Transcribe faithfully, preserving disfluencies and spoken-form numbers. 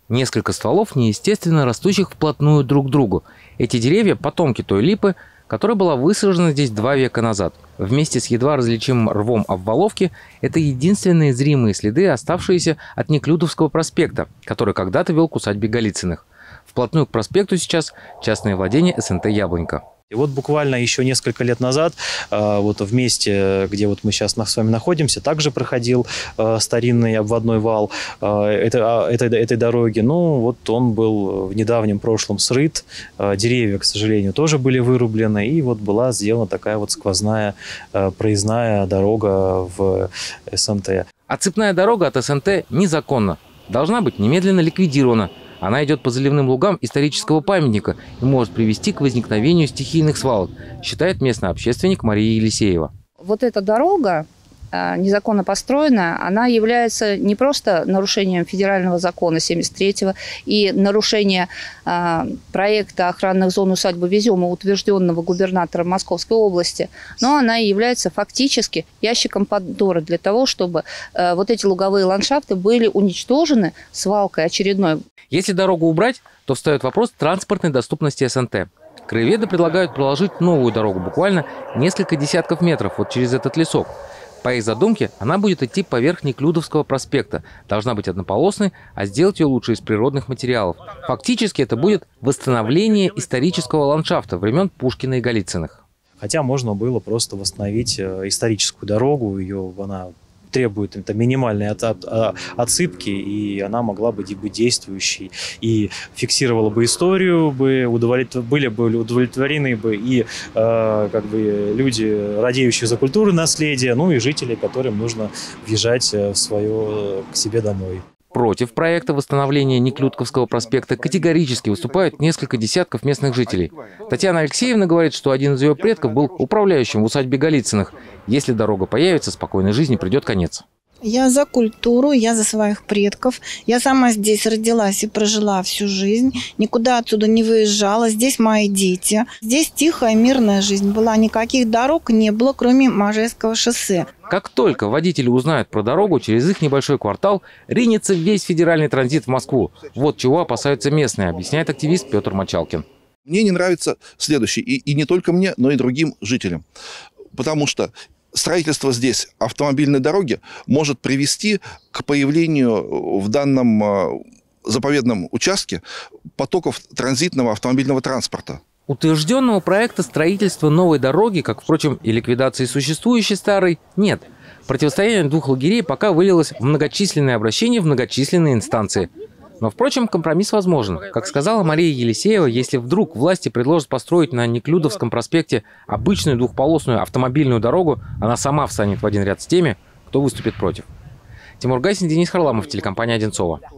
Несколько стволов, неестественно растущих вплотную друг к другу. Эти деревья – потомки той липы, которая была высажена здесь два века назад. Вместе с едва различимым рвом обваловки – это единственные зримые следы, оставшиеся от Неклюдовского проспекта, который когда-то вел к усадьбе Голицыных. Вплотную к проспекту сейчас частное владение эс эн тэ «Яблонька». И вот буквально еще несколько лет назад, вот в месте, где вот мы сейчас с вами находимся, также проходил старинный обводной вал этой, этой, этой дороги. Ну, вот он был в недавнем прошлом срыт, деревья, к сожалению, тоже были вырублены, и вот была сделана такая вот сквозная проездная дорога в эс эн тэ. А цепная дорога от эс эн тэ незаконна, должна быть немедленно ликвидирована. Она идет по заливным лугам исторического памятника и может привести к возникновению стихийных свалок, считает местный общественник Мария Елисеева. Вот эта дорога, незаконно построенная, она является не просто нарушением федерального закона семьдесят третьего и нарушение а, проекта охранных зон усадьбы Везема, утвержденного губернатором Московской области, но она и является фактически ящиком Пандоры для того, чтобы а, вот эти луговые ландшафты были уничтожены свалкой очередной. Если дорогу убрать, то встает вопрос транспортной доступности эс эн тэ. Краеведы предлагают проложить новую дорогу буквально несколько десятков метров вот через этот лесок. По их задумке, она будет идти поверх Неклюдовского проспекта, должна быть однополосной, а сделать ее лучше из природных материалов. Фактически это будет восстановление исторического ландшафта времен Пушкина и Голицыных. Хотя можно было просто восстановить историческую дорогу, ее она требует это, минимальной от, от, отсыпки, и она могла бы быть действующей, и фиксировала бы историю, бы удовлетвор... были бы удовлетворены бы и э, как бы люди, радеющие за культуру наследия, ну и жители, которым нужно въезжать в свое, к себе домой. Против проекта восстановления Неклюдовского проспекта категорически выступают несколько десятков местных жителей. Татьяна Алексеевна говорит, что один из ее предков был управляющим в усадьбе Голицыных. Если дорога появится, спокойной жизни придет конец. Я за культуру, я за своих предков. Я сама здесь родилась и прожила всю жизнь. Никуда отсюда не выезжала. Здесь мои дети. Здесь тихая, мирная жизнь была. Никаких дорог не было, кроме Можайского шоссе. Как только водители узнают про дорогу, через их небольшой квартал ринется весь федеральный транзит в Москву. Вот чего опасаются местные, объясняет активист Петр Мочалкин. Мне не нравится следующее. И, и не только мне, но и другим жителям. Потому что строительство здесь автомобильной дороги может привести к появлению в данном заповедном участке потоков транзитного автомобильного транспорта. Утвержденного проекта строительства новой дороги, как, впрочем, и ликвидации существующей старой, нет. Противостояние двух лагерей пока вылилось в многочисленные обращения в многочисленные инстанции. Но, впрочем, компромисс возможен. Как сказала Мария Елисеева, если вдруг власти предложат построить на Неклюдовском проспекте обычную двухполосную автомобильную дорогу, она сама встанет в один ряд с теми, кто выступит против. Тимур Гайсин, Денис Харламов, телекомпания «Одинцово».